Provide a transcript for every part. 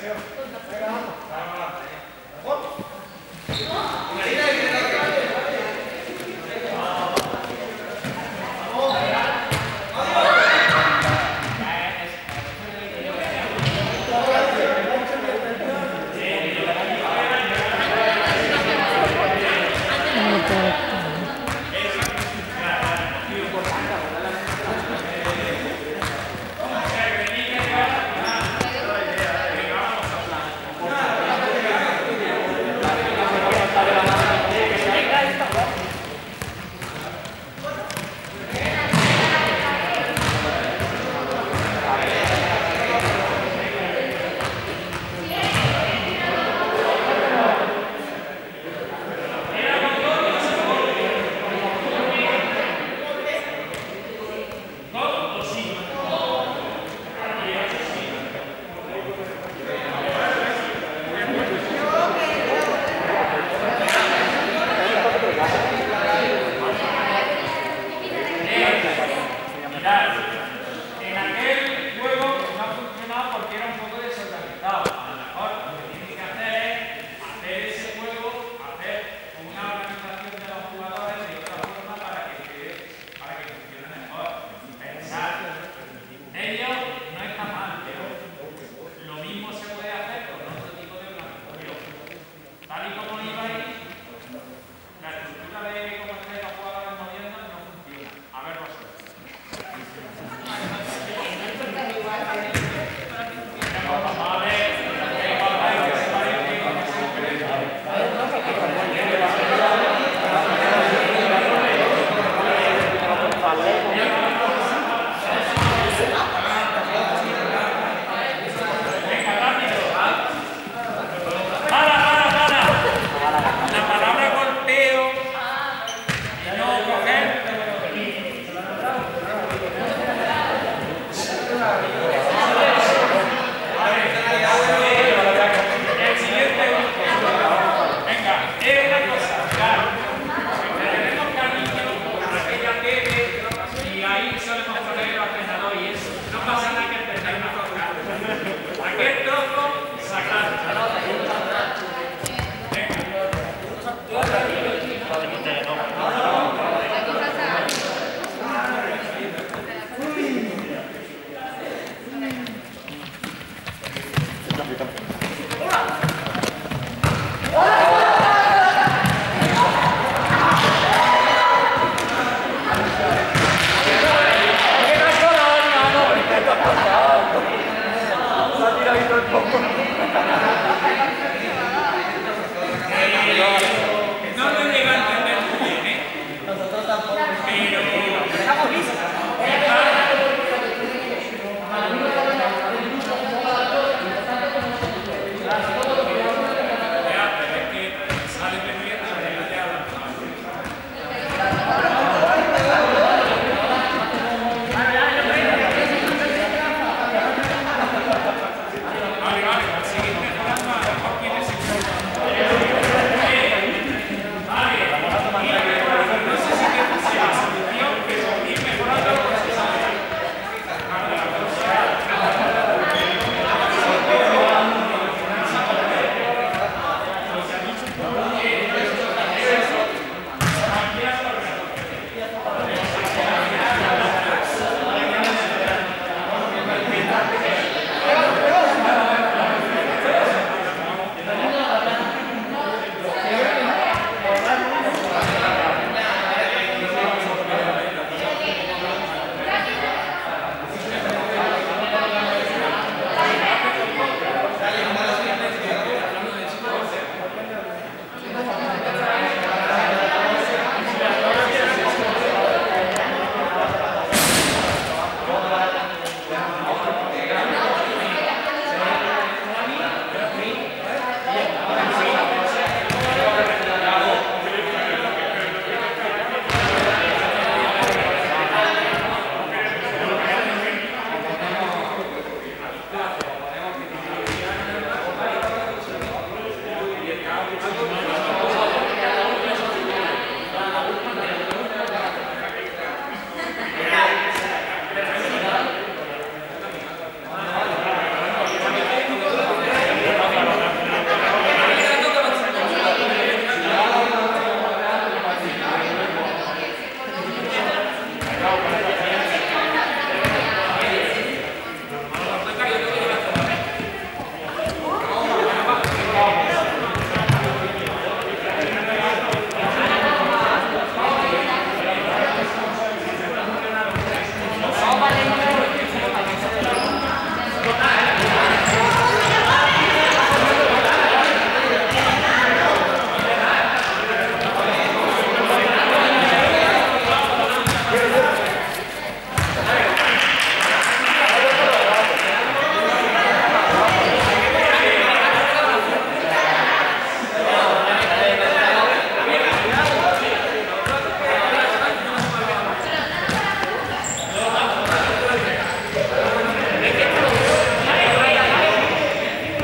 Gracias.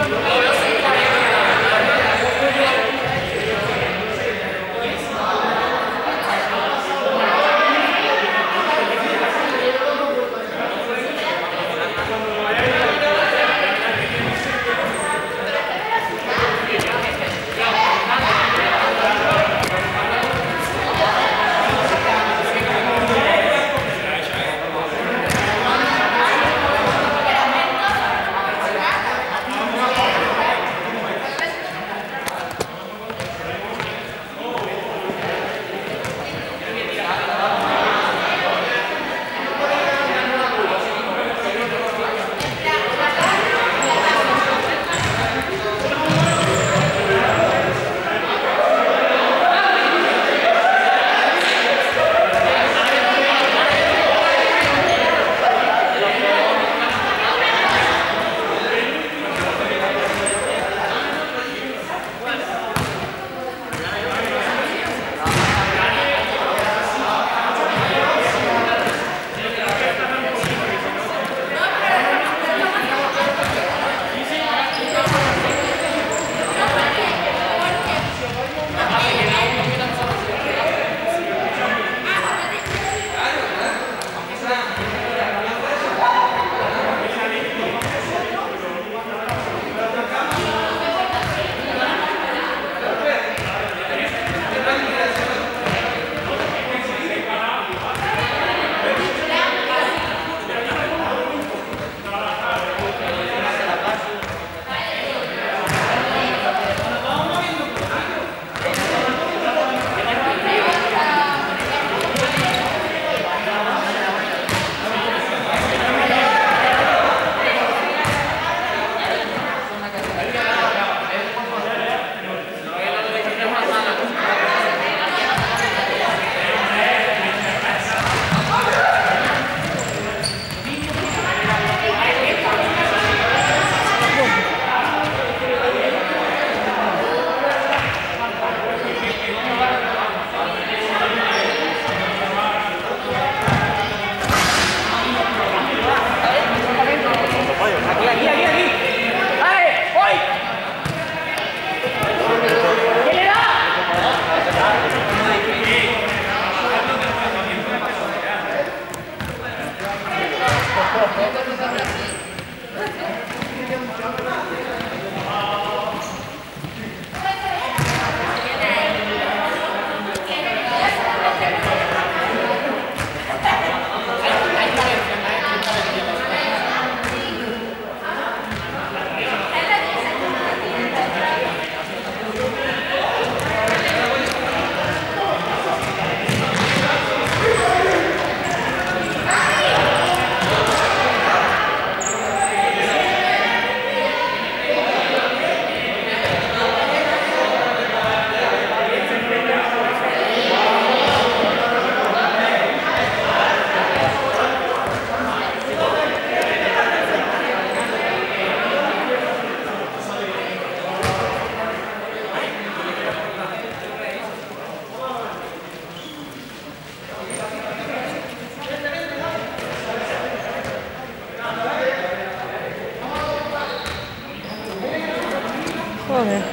Joder.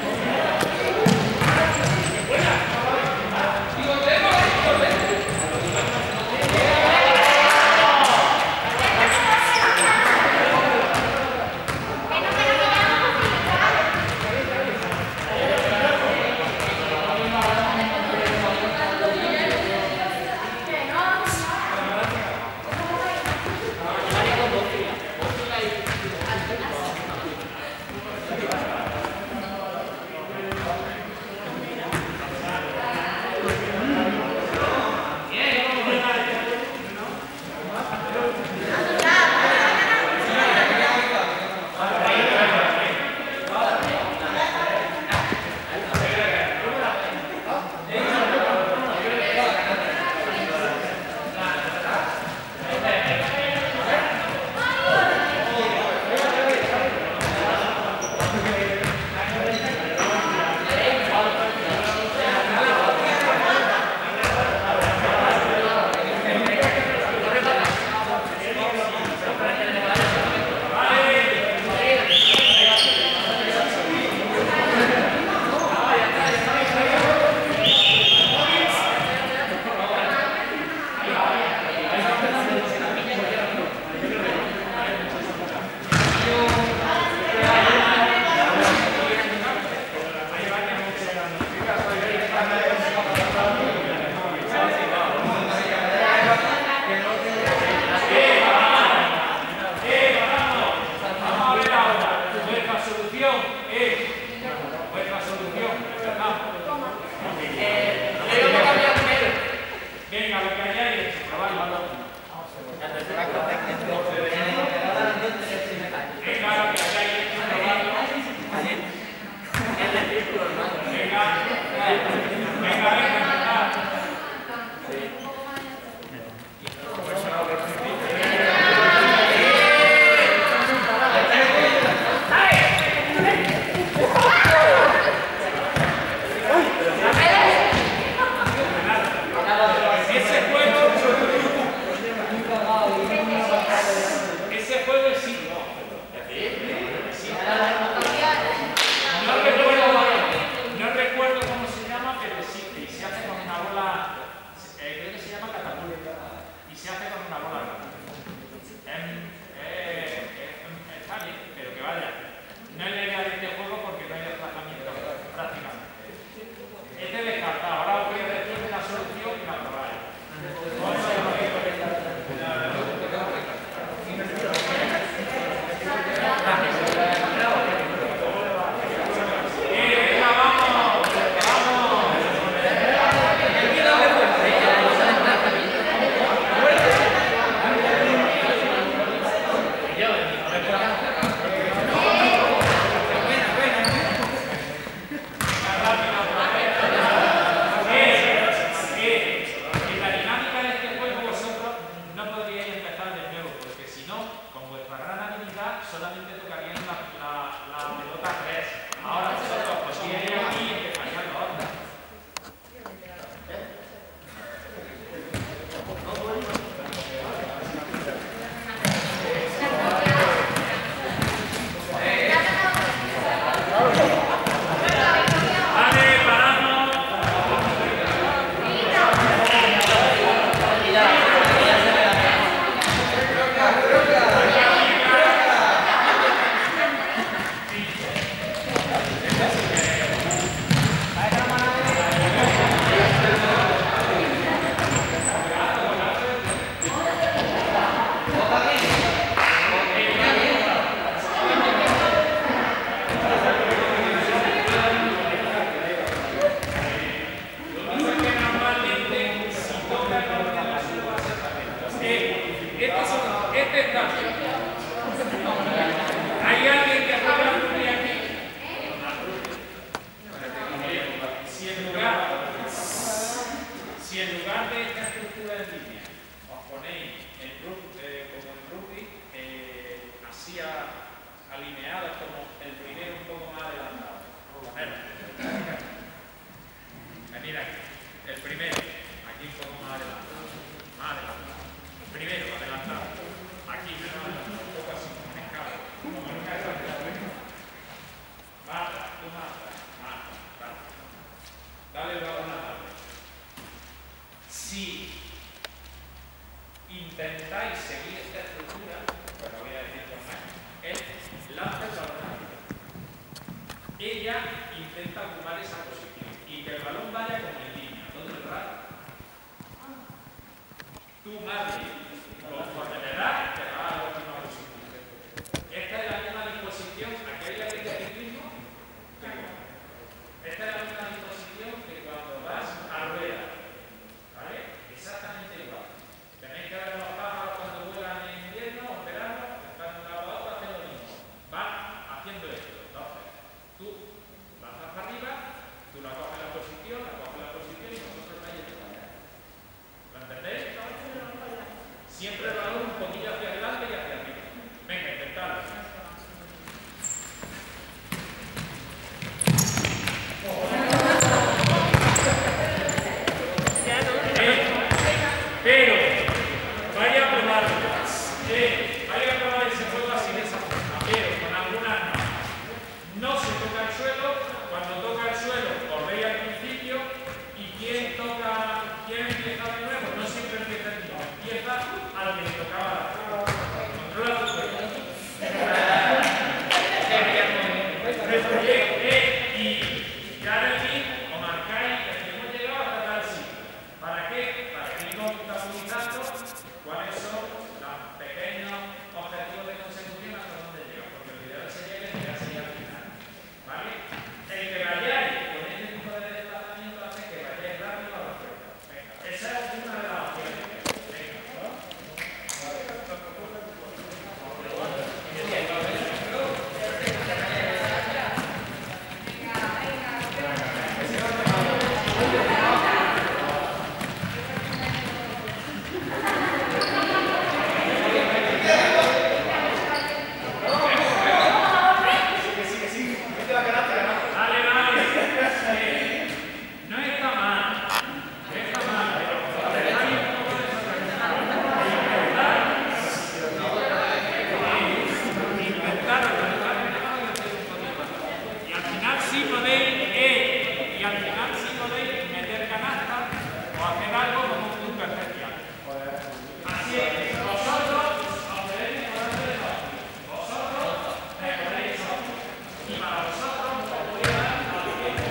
vuestra solución. Empezamos. Venga, lo que hayáis hecho, probadlo. Venga, lo que hayáis hecho, probadlo. Venga. Ese juego es simple. No recuerdo cómo se llama, pero existe. Y se hace con una bola, creo que se llama catapulta. Y se hace con una bola grande. Está bien, pero que vaya. No es legal este juego porque no hay desplazamiento prácticamente. Este descartado. Ahora os voy a decir la solución y la probáis. Solamente tocarían la pelota 3. Ahora vosotros pues iréis aquí y empezarían los otros. Vale, paramos. ¿Hay alguien que juega al rugby aquí? Si en lugar de esta estructura en línea os ponéis como en rugby, así alineados como el primero un poco más adelantado. Mira aquí, el primero, aquí un poco más adelantado. El primero, adelantado. Aquí menos adelantado, un poco así, como en escala. Como en una escala. Marta, tú Marta. Dale el balón a la tabla. Si intentáis seguir esta estructura, pues lo voy a decir con más, él lanza el balón a la tabla. Ella intenta ocupar esa posición y que el balón vaya como en línea, todo el rato. Tú, madre, conforme le das, te vas a la última posición. Esta es la misma disposición, aquella de ciclismo. Esta es la misma disposición que cuando vas a rueda. ¿Vale? Exactamente igual. Tenéis que ver los pájaros cuando vuelan en invierno o en verano, están de un lado a otro, hacen lo mismo. Van haciendo esto. Entonces, tú lanzas para arriba, tú la coges la posición y vosotros vais a allá. ¿Lo entendéis? Siempre el balón un poquillo hacia adelante y hacia arriba. Venga, intentadlo. Pero vaya a probarlo. Vaya a probar ese juego así de esa forma, pero con algunas normas. No se toca el suelo. Cuando toca el suelo, os veis al principio. Y quién empieza de nuevo, no siempre empieza el mismo. Empieza al que le tocaba la suelo. Controla tu suelo. Y cada aquí os marcáis que hemos llegado hasta tal sitio. ¿Para qué? Para que ir contabilizando cuáles son los pequeños objetivos de consecución hasta dónde llegan. Porque el ideal sería que llegase ya al final. Así podéis y al final sí podéis meter canasta o hacer algo con un punto especial. Así es, vosotros os podéis mejorar de todo. Vosotros mejoréis otro. Y para vosotros os voy a dar a los tiempos.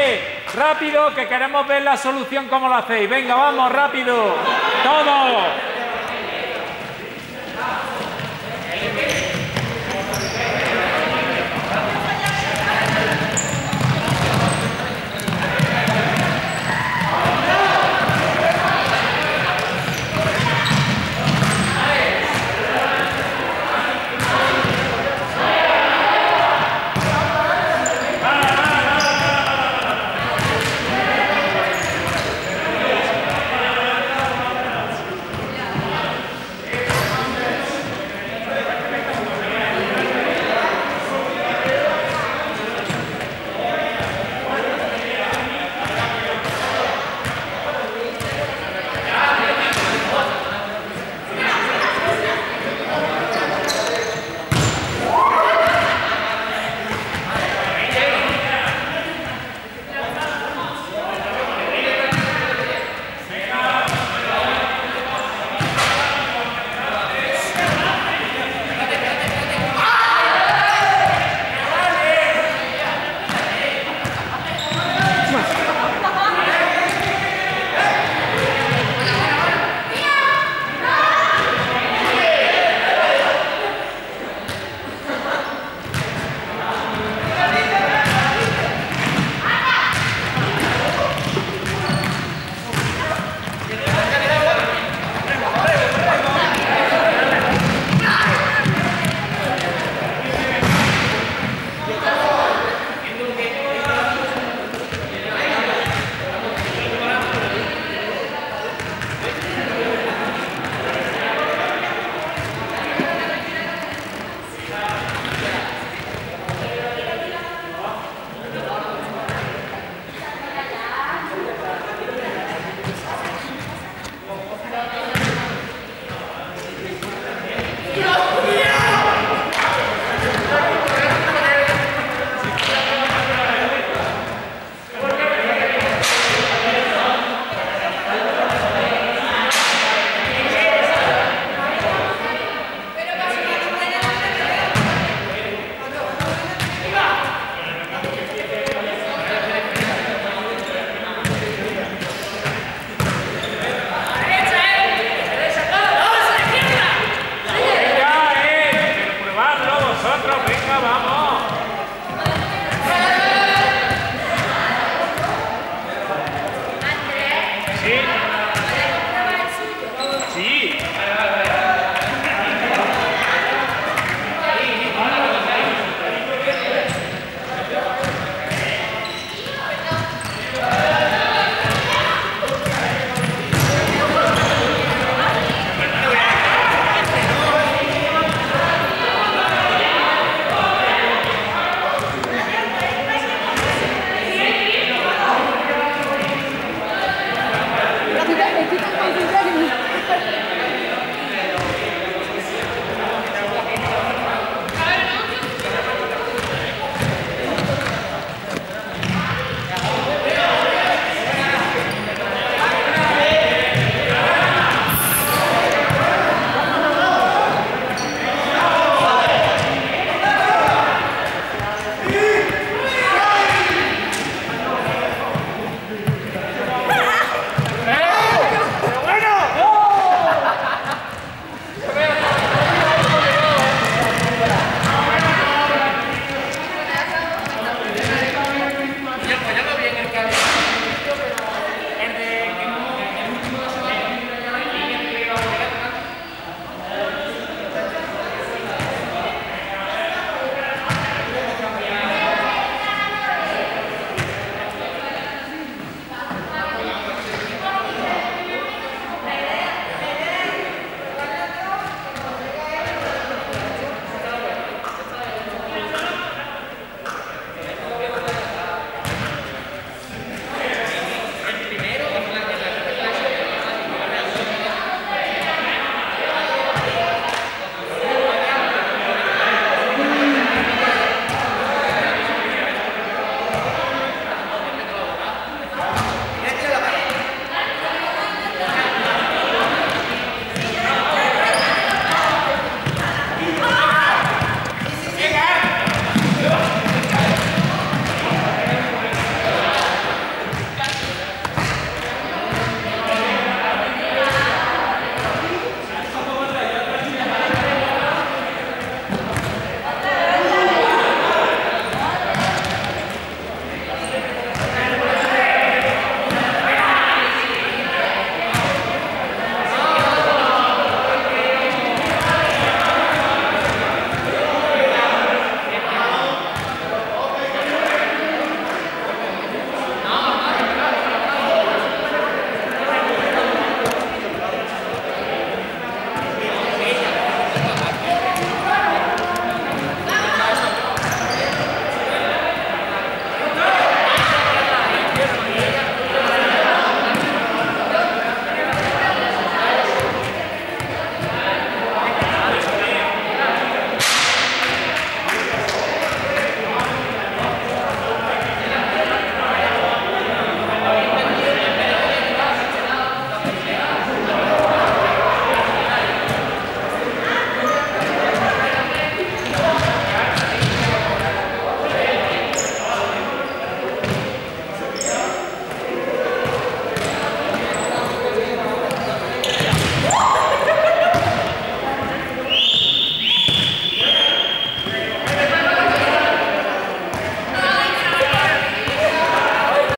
Rápido, que queremos ver la solución, cómo lo hacéis. Venga, vamos, rápido. Todos.